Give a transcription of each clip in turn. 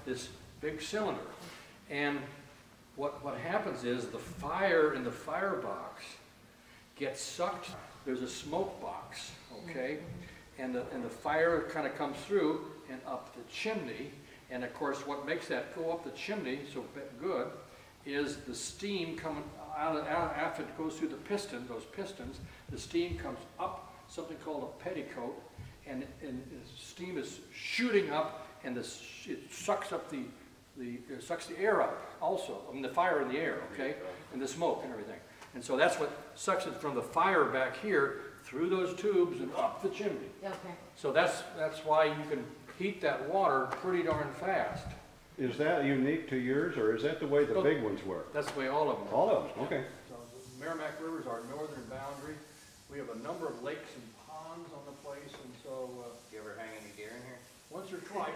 this big cylinder. And what happens is the fire in the firebox gets sucked. There's a smoke box, okay? And the fire kind of comes through and up the chimney. And of course, what makes that go up the chimney so good is the steam coming out after it goes through the piston, those pistons, the steam comes up something called a petticoat, and steam is shooting up, and it sucks up it sucks the air up also. I mean, the fire in the air, okay, and the smoke and everything. And so that's what sucks it from the fire back here through those tubes and up the chimney. Okay. So that's why you can heat that water pretty darn fast. Is that unique to yours, or is that the way the big ones work? That's the way all of them work. All of them, okay. So the Merrimack River is our northern boundary. We have a number of lakes and ponds on the place, and so... you ever hang any deer in here? Once or twice.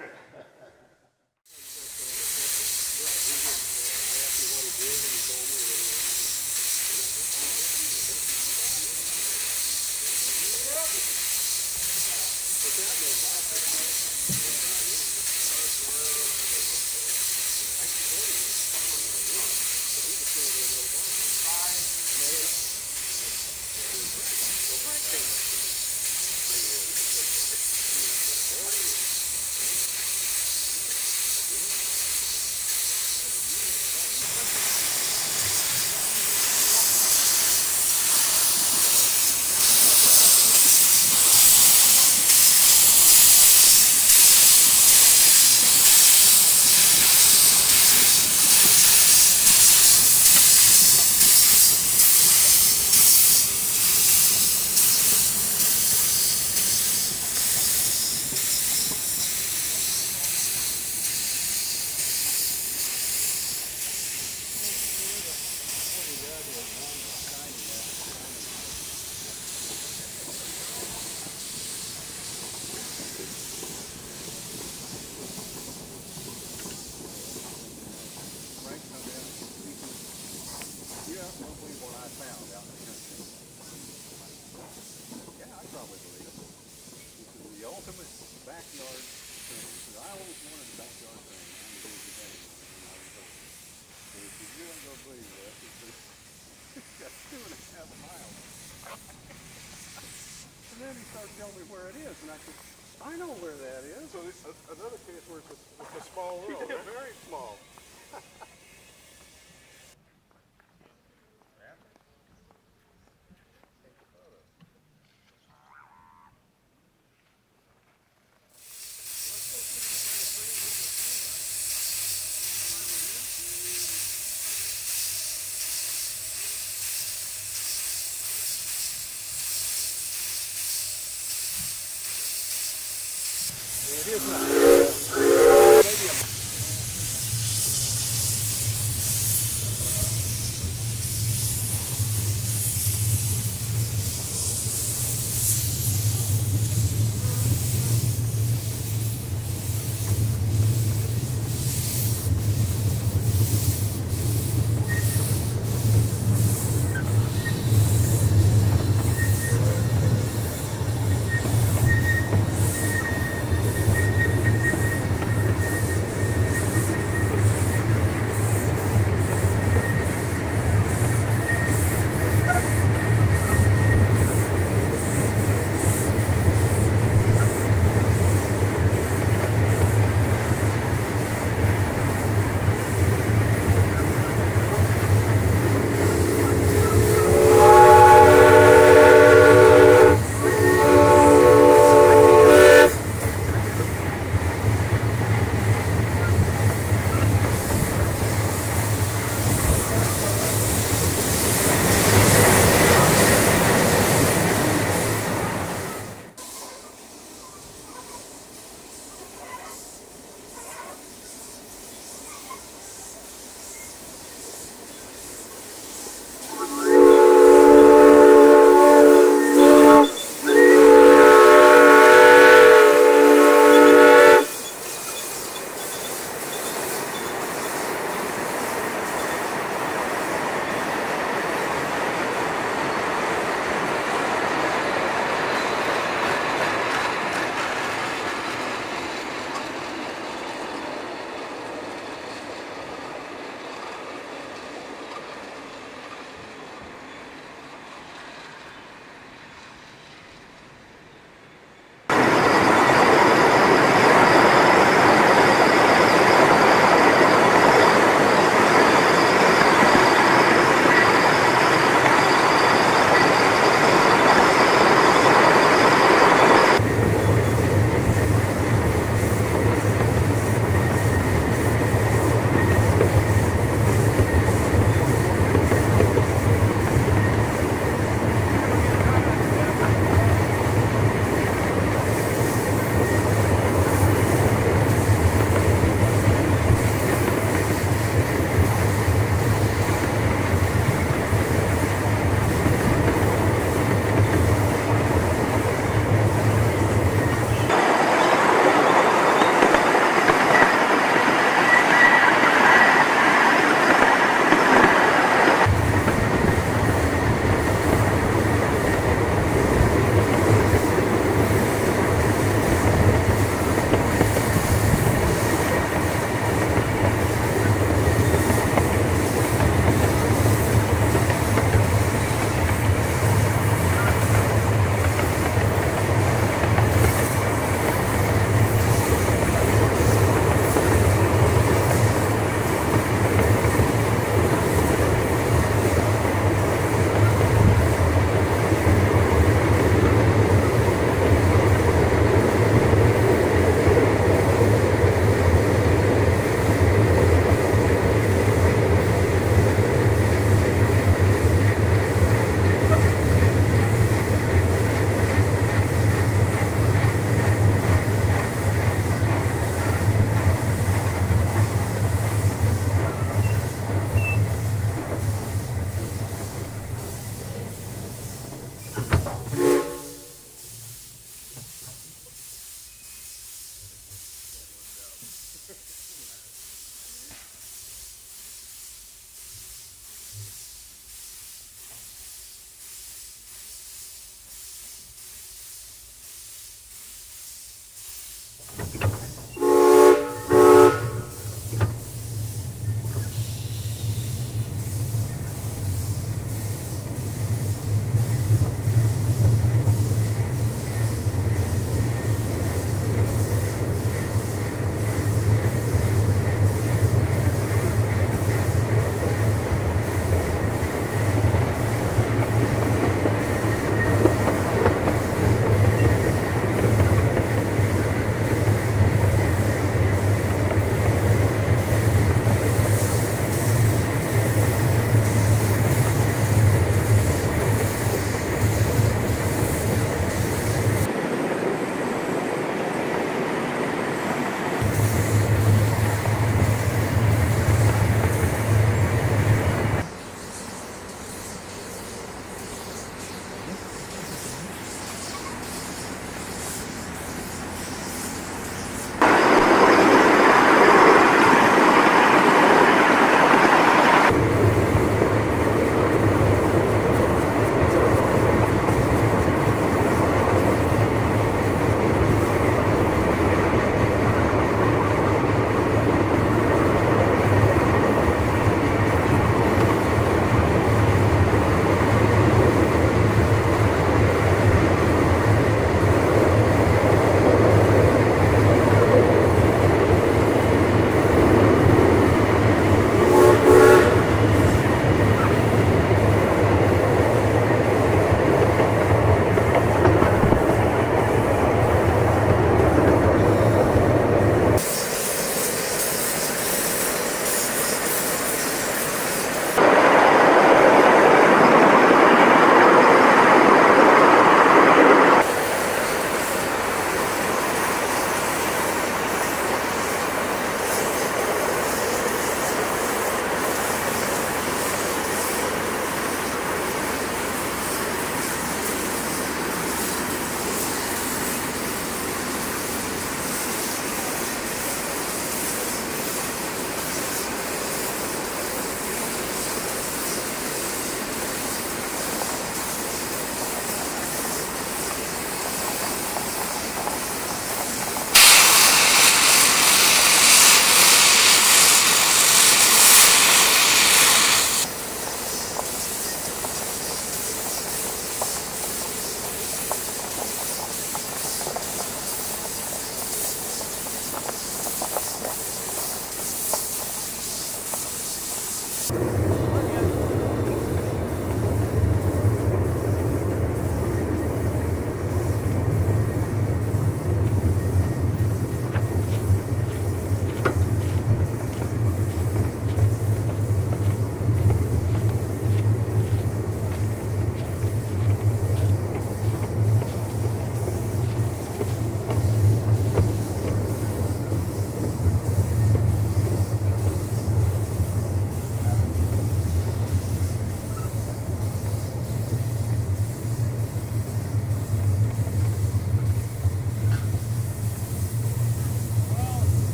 backyard thing. He said, I always wanted a backyard thing. I'm a busy day. And he said, you don't go believe that. He said, it's got 2.5 miles. And then he started telling me where it is. And I said, I know where that is. So it's another case where it's a small world. Yeah, right? very small. It is not. Maybe a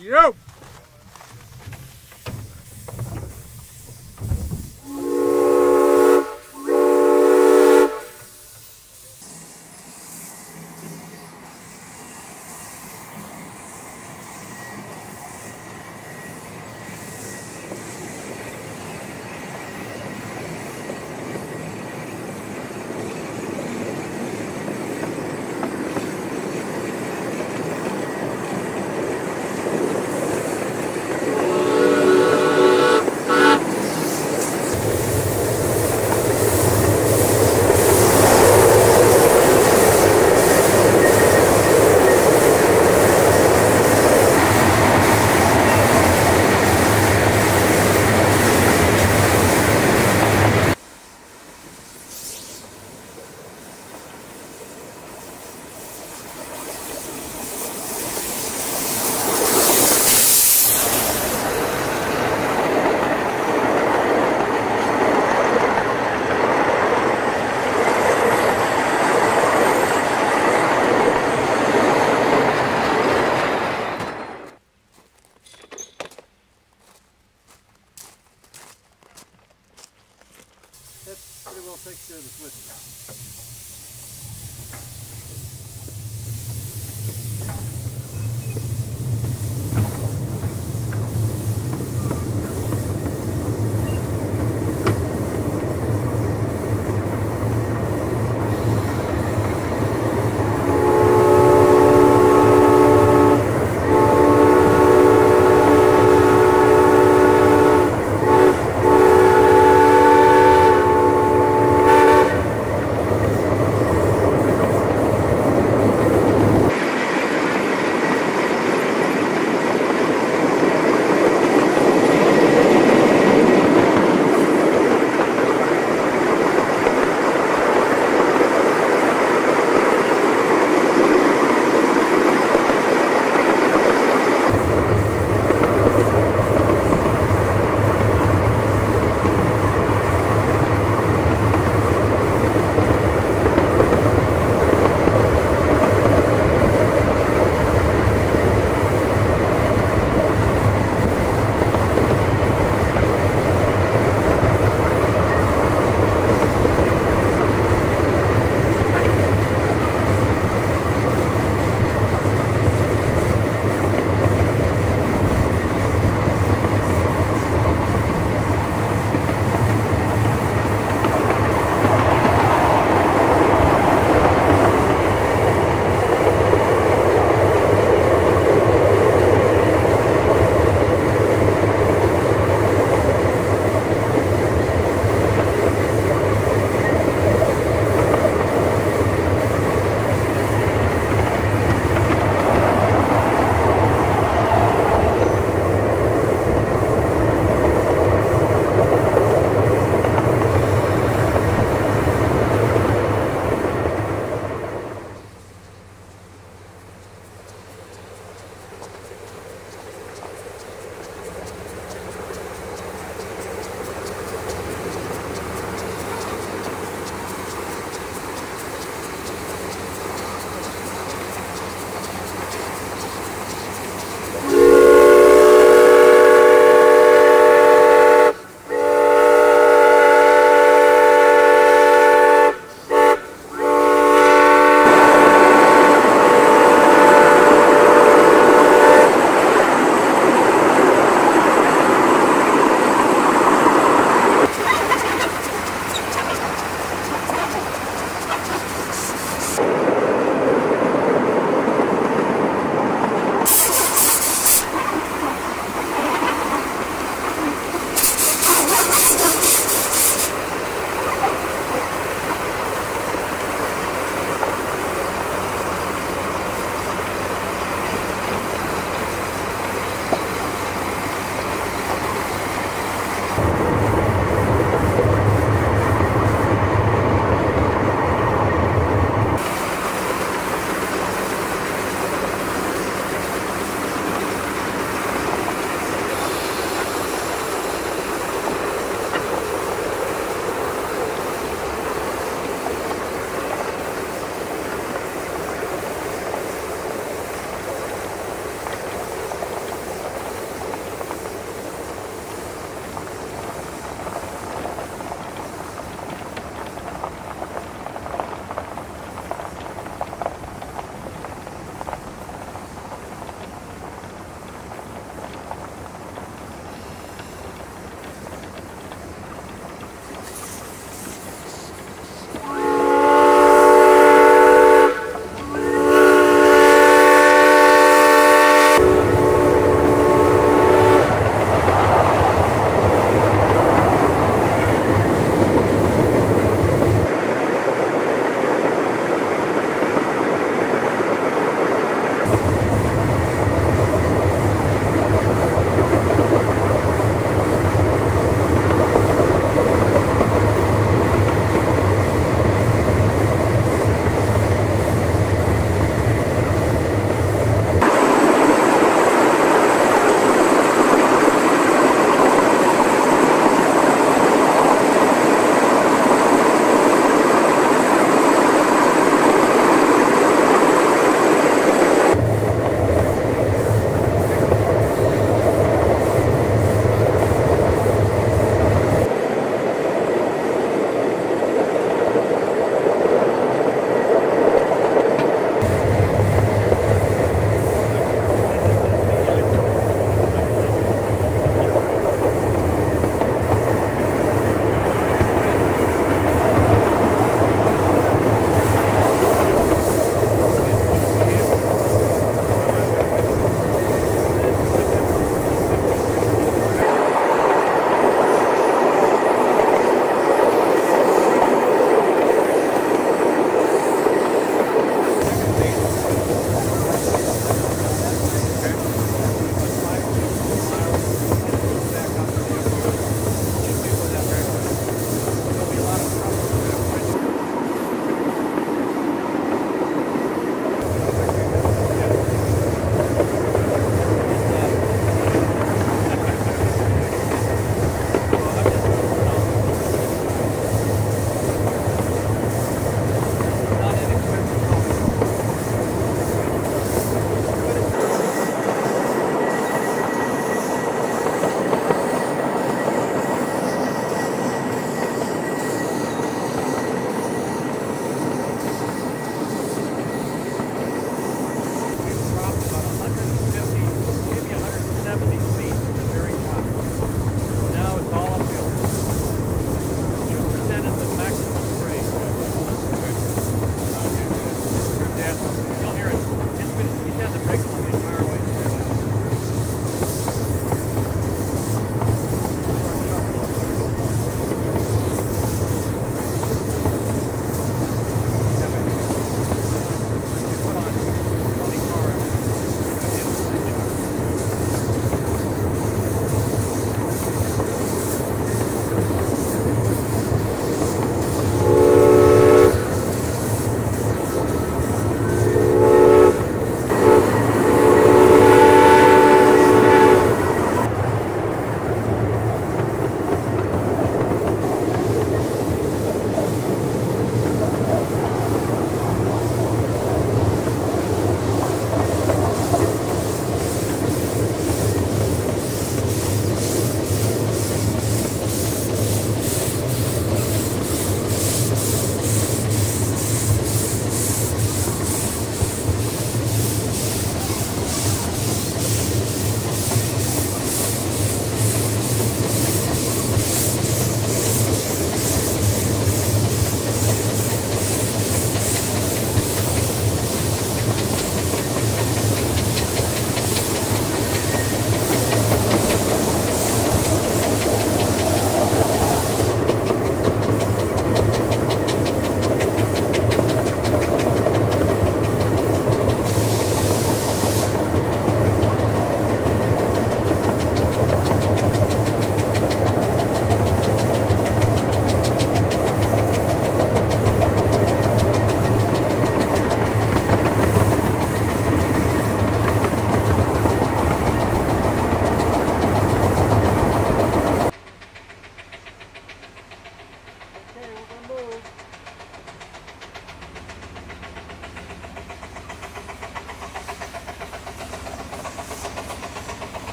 Yo!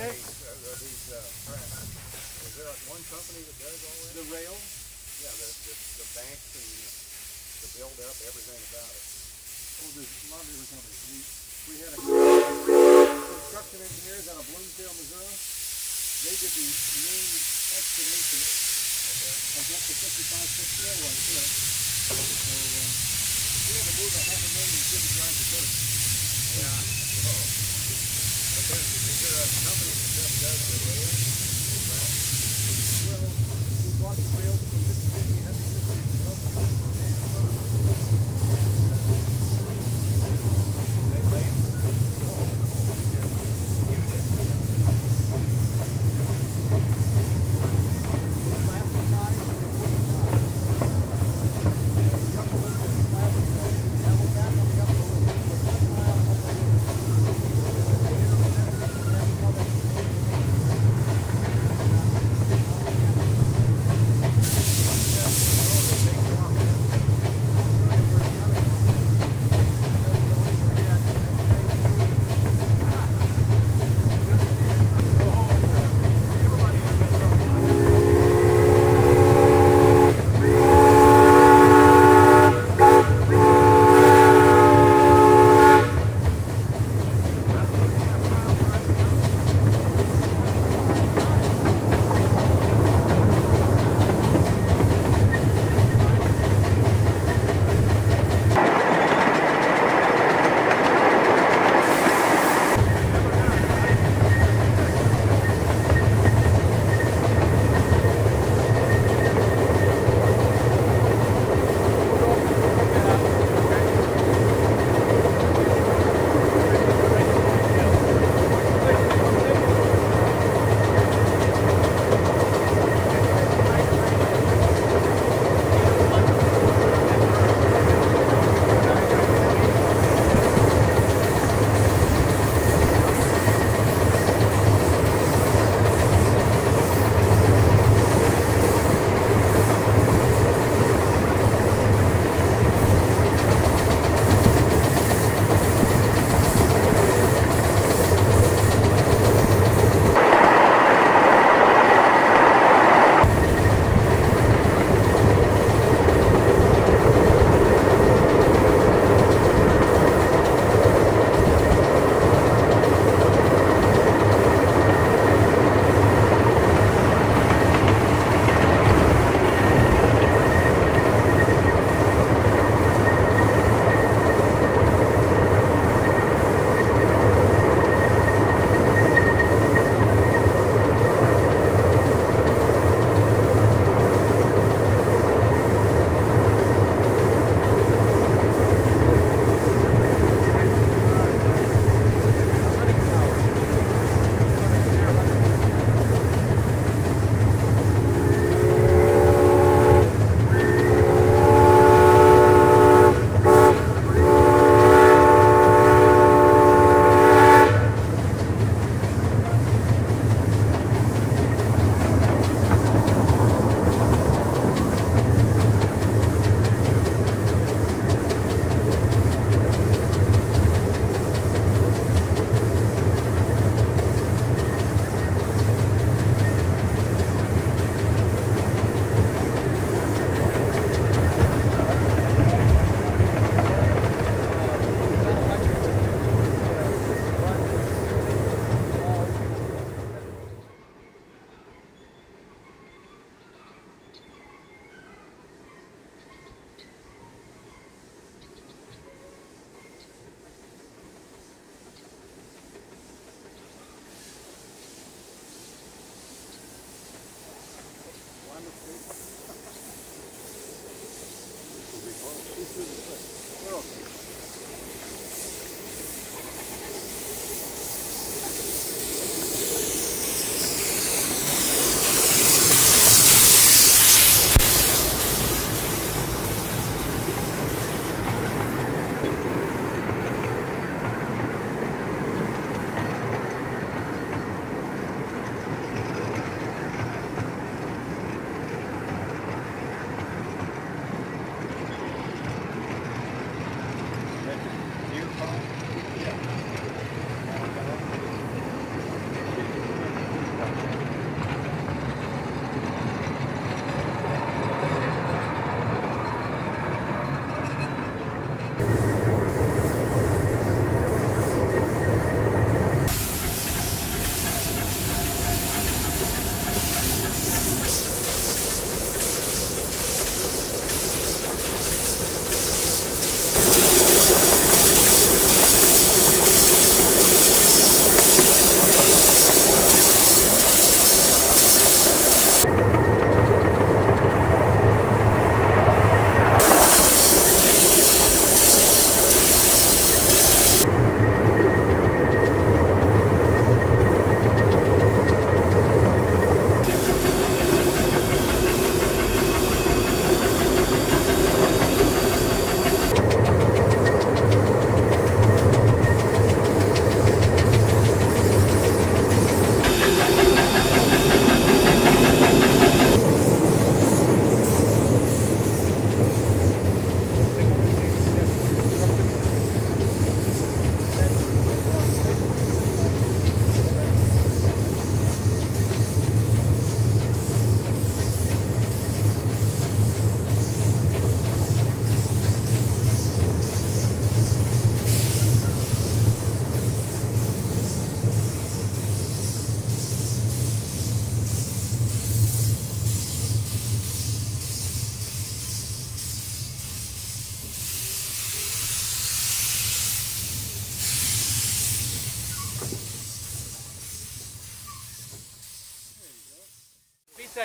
these tracks. Is there one company that does all that? The rail? Yeah, the banks and the build up, everything about it. Well, there's a lot of different companies. We had a construction engineers out of Bloomsdale, Missouri. They did the main excavation of up to 55-foot railway here. So we had to move 500,000 cubic yards of dirt. Yeah. But is there a company that just does the rail? Well, we bought the rails from Mississippi Heavy Industries.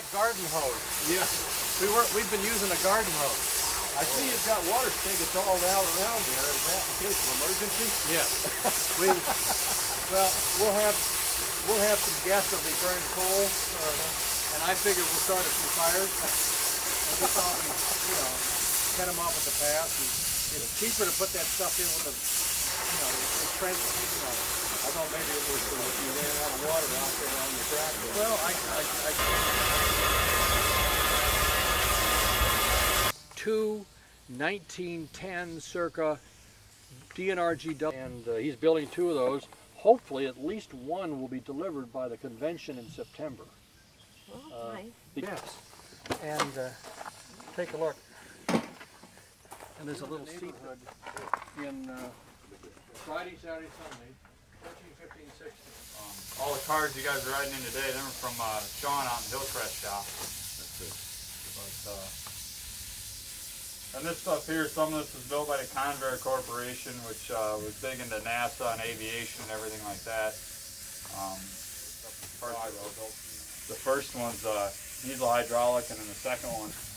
garden hose. Yeah. We've been using a garden hose. I see you've got water spigots all out around there. Is that in case of emergency? Yeah. We'll have some gasoline burned coal, and I figure we'll start a few fires and get off and, cut them off at the pass. And it's cheaper to put that stuff in with the trench. I thought maybe it was if you ran out of water out there on your tractor. Well, Two 1910 circa DNRG, and he's building 2 of those. Hopefully at least one will be delivered by the convention in September. Oh, nice. Yes, and take a look. And there's a little seat hood in Friday, Saturday, Sunday, 14, 15, 16. All the cars you guys are riding in today, them are from Sean out in Hillcrest shop. And this stuff here, some of this was built by the Convair Corporation, which was big into NASA and aviation and everything like that. The first one's diesel hydraulic, and then the second one